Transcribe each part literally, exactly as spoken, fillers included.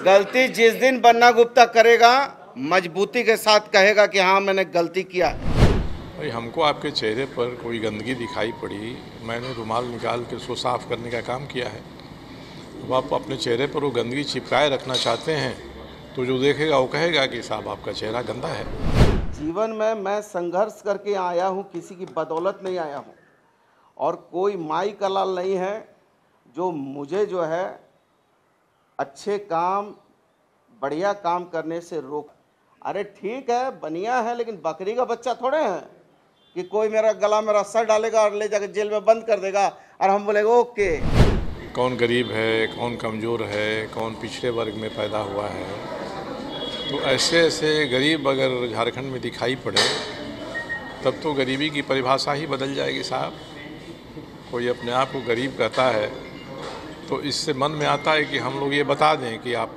गलती जिस दिन बन्ना गुप्ता करेगा मजबूती के साथ कहेगा कि हाँ मैंने गलती किया। भाई हमको आपके चेहरे पर कोई गंदगी दिखाई पड़ी, मैंने रुमाल निकाल के उसको साफ़ करने का काम किया है। अब आप अपने चेहरे पर वो गंदगी चिपकाए रखना चाहते हैं तो जो देखेगा वो कहेगा कि साहब आपका चेहरा गंदा है। जीवन में मैं संघर्ष करके आया हूँ, किसी की बदौलत नहीं आया हूँ और कोई माई का लाल नहीं है जो मुझे जो है अच्छे काम बढ़िया काम करने से रोक। अरे ठीक है बनिया है लेकिन बकरी का बच्चा थोड़े है कि कोई मेरा गला में रस्सा डालेगा और ले जाकर जेल में बंद कर देगा और हम बोलेंगे ओके। कौन गरीब है, कौन कमज़ोर है, कौन पिछड़े वर्ग में पैदा हुआ है, तो ऐसे ऐसे गरीब अगर झारखंड में दिखाई पड़े तब तो गरीबी की परिभाषा ही बदल जाएगी साहब। कोई अपने आप को गरीब कहता है तो इससे मन में आता है कि हम लोग ये बता दें कि आप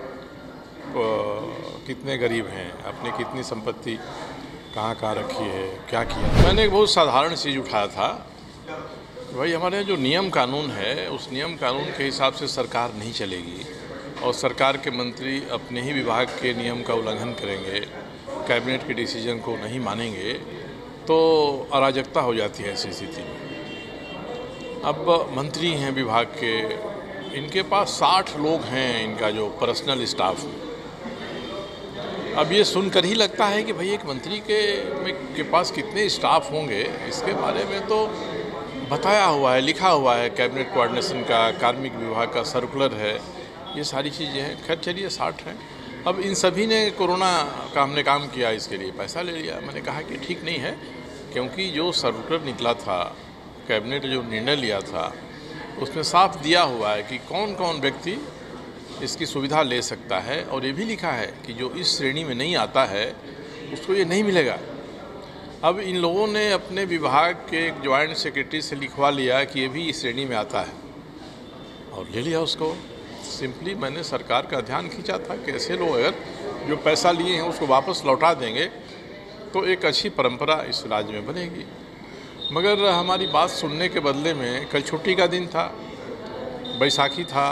कितने गरीब हैं, आपने कितनी संपत्ति कहाँ कहाँ रखी है, क्या किया। मैंने एक बहुत साधारण चीज़ उठाया था, भाई हमारे जो नियम कानून है उस नियम कानून के हिसाब से सरकार नहीं चलेगी और सरकार के मंत्री अपने ही विभाग के नियम का उल्लंघन करेंगे, कैबिनेट के डिसीजन को नहीं मानेंगे तो अराजकता हो जाती है ऐसी स्थिति में। अब मंत्री हैं विभाग के, इनके पास साठ लोग हैं, इनका जो पर्सनल स्टाफ है। अब ये सुनकर ही लगता है कि भाई एक मंत्री के में के पास कितने स्टाफ होंगे इसके बारे में तो बताया हुआ है, लिखा हुआ है, कैबिनेट कोऑर्डिनेशन का, कार्मिक विभाग का सर्कुलर है, ये सारी चीज़ें हैं। खैर चलिए साठ हैं। अब इन सभी ने कोरोना का हमने काम किया, इसके लिए पैसा ले लिया। मैंने कहा कि ठीक नहीं है, क्योंकि जो सर्कुलर निकला था, कैबिनेट जो निर्णय लिया था उसमें साफ दिया हुआ है कि कौन कौन व्यक्ति इसकी सुविधा ले सकता है और ये भी लिखा है कि जो इस श्रेणी में नहीं आता है उसको ये नहीं मिलेगा। अब इन लोगों ने अपने विभाग के एक ज्वाइंट सेक्रेटरी से लिखवा लिया कि ये भी इस श्रेणी में आता है और ले लिया उसको। सिंपली मैंने सरकार का ध्यान खींचा था कि ऐसे लोग अगर जो पैसा लिए हैं उसको वापस लौटा देंगे तो एक अच्छी परंपरा इस राज्य में बनेगी। मगर हमारी बात सुनने के बदले में कल छुट्टी का दिन था, बैसाखी था,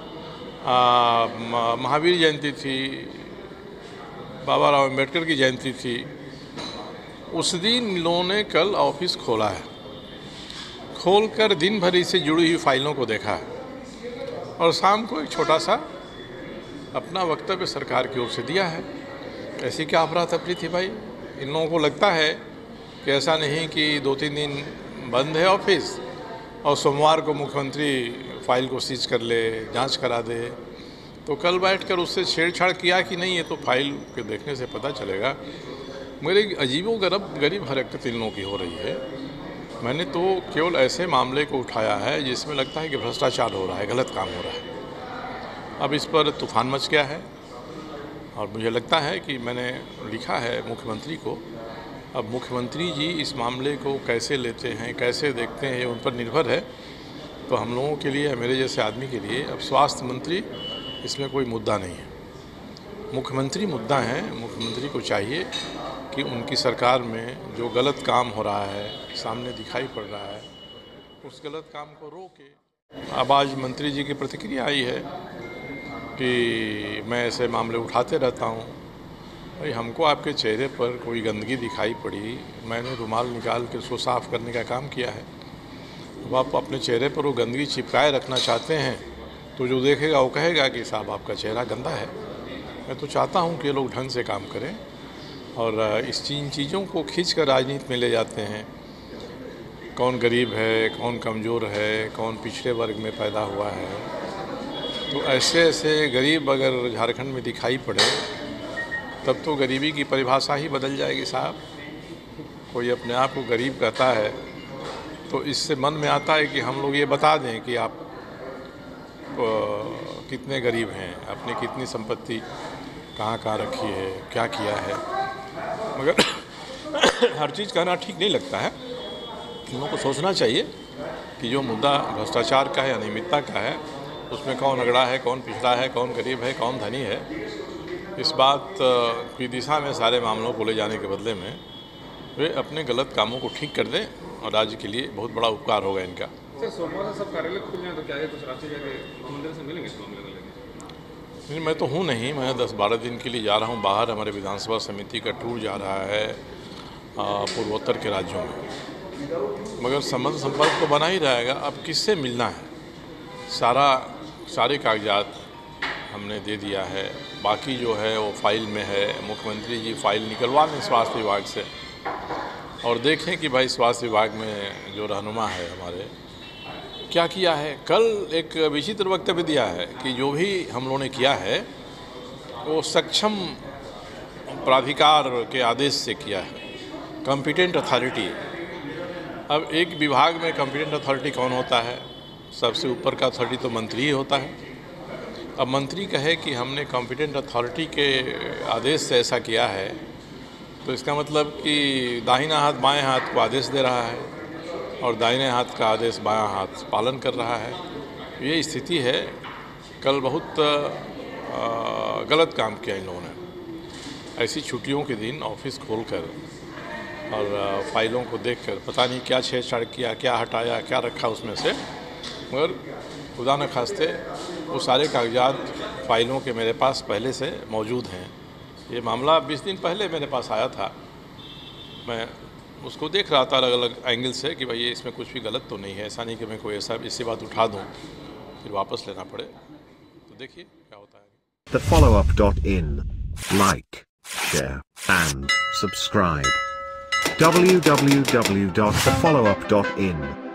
महावीर जयंती थी, बाबा राव अम्बेडकर की जयंती थी, उस दिन इन लोगों ने कल ऑफिस खोला है। खोलकर दिन भर इससे जुड़ी हुई फाइलों को देखा है और शाम को एक छोटा सा अपना वक्तव्य सरकार की ओर से दिया है। ऐसी क्या अफरा तफरी थी भाई? इन लोगों को लगता है कि ऐसा नहीं कि दो तीन दिन बंद है ऑफिस और सोमवार को मुख्यमंत्री फाइल को सीज कर ले, जांच करा दे, तो कल बैठकर उससे छेड़छाड़ किया कि नहीं, ये तो फाइल के देखने से पता चलेगा। मगर एक अजीबोगरीब गरीब हरकत इन लोगों की हो रही है। मैंने तो केवल ऐसे मामले को उठाया है जिसमें लगता है कि भ्रष्टाचार हो रहा है, गलत काम हो रहा है। अब इस पर तूफान मच गया है और मुझे लगता है कि मैंने लिखा है मुख्यमंत्री को। अब मुख्यमंत्री जी इस मामले को कैसे लेते हैं, कैसे देखते हैं, ये उन पर निर्भर है। तो हम लोगों के लिए, मेरे जैसे आदमी के लिए अब स्वास्थ्य मंत्री इसमें कोई मुद्दा नहीं है, मुख्यमंत्री मुद्दा है। मुख्यमंत्री को चाहिए कि उनकी सरकार में जो गलत काम हो रहा है, सामने दिखाई पड़ रहा है, उस गलत काम को रोके। अब आज मंत्री जी की प्रतिक्रिया आई है कि मैं ऐसे मामले उठाते रहता हूँ। भाई हमको आपके चेहरे पर कोई गंदगी दिखाई पड़ी, मैंने रुमाल निकाल के उसको साफ़ करने का काम किया है। अब आप अपने चेहरे पर वो गंदगी चिपकाए रखना चाहते हैं तो जो देखेगा वो कहेगा कि साहब आपका चेहरा गंदा है। मैं तो चाहता हूँ कि ये लोग ढंग से काम करें और इस इन चीज़ों को खींच कर राजनीति में ले जाते हैं। कौन गरीब है, कौन कमज़ोर है, कौन पिछड़े वर्ग में पैदा हुआ है, तो ऐसे ऐसे गरीब अगर झारखंड में दिखाई पड़े तब तो गरीबी की परिभाषा ही बदल जाएगी साहब। कोई अपने आप को गरीब कहता है तो इससे मन में आता है कि हम लोग ये बता दें कि आप कितने गरीब हैं, आपने कितनी संपत्ति कहाँ कहाँ रखी है, क्या किया है। मगर हर चीज़ कहना ठीक नहीं लगता है। इन लोगों को सोचना चाहिए कि जो मुद्दा भ्रष्टाचार का है, अनियमितता का है, उसमें कौन अगड़ा है, कौन पिछड़ा है, कौन गरीब है, कौन धनी है। इस बात की दिशा में सारे मामलों को ले जाने के बदले में वे अपने गलत कामों को ठीक कर दें और राज्य के लिए बहुत बड़ा उपकार होगा इनका। सर सोमवार से सब कार्यालय खुल जाए तो क्या है, कुछ राशि जाके मंदिर से मिलेंगे इस मामले को लेकर? नहीं, मैं तो हूँ नहीं, मैं दस बारह दिन के लिए जा रहा हूँ बाहर। हमारे विधानसभा समिति का टूर जा रहा है पूर्वोत्तर के राज्यों में, मगर संबंध संपर्क तो बना ही रहेगा। अब किससे मिलना है, सारा सारे कागजात हमने दे दिया है, बाकी जो है वो फाइल में है। मुख्यमंत्री जी फाइल निकलवा लें स्वास्थ्य विभाग से और देखें कि भाई स्वास्थ्य विभाग में जो रहनुमा है हमारे क्या किया है। कल एक विचित्र वक्तव्य दिया है कि जो भी हम लोगों ने किया है वो सक्षम प्राधिकार के आदेश से किया है, कॉम्पिटेंट अथॉरिटी। अब एक विभाग में कॉम्पिटेंट अथॉरिटी कौन होता है? सबसे ऊपर का अथॉरिटी तो मंत्री ही होता है। अब मंत्री कहे कि हमने कॉम्पिटेंट अथॉरिटी के आदेश से ऐसा किया है, तो इसका मतलब कि दाहिना हाथ बाएं हाथ को आदेश दे रहा है और दाहिने हाथ का आदेश बायां हाथ पालन कर रहा है। ये स्थिति है। कल बहुत गलत काम किया इन लोगों ने। ऐसी छुट्टियों के दिन ऑफिस खोलकर और फाइलों को देखकर पता नहीं क्या छेड़छाड़ किया, क्या हटाया, क्या रखा उसमें से, मगर खुदा न खास्ते वो सारे कागजात फाइलों के मेरे पास पहले से मौजूद हैं। ये मामला बीस दिन पहले मेरे पास आया था, मैं उसको देख रहा था अलग अलग एंगल से कि भाई ये इसमें कुछ भी गलत तो नहीं है। ऐसा नहीं कि मैं कोई ऐसा इससे बात उठा दूँ फिर वापस लेना पड़े। तो देखिए क्या होता है। The follow up dot in. Like, share, and subscribe. w w w dot the follow up dot in